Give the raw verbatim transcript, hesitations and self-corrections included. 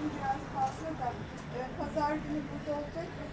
biraz fazla da e, pazar günü burada olacak.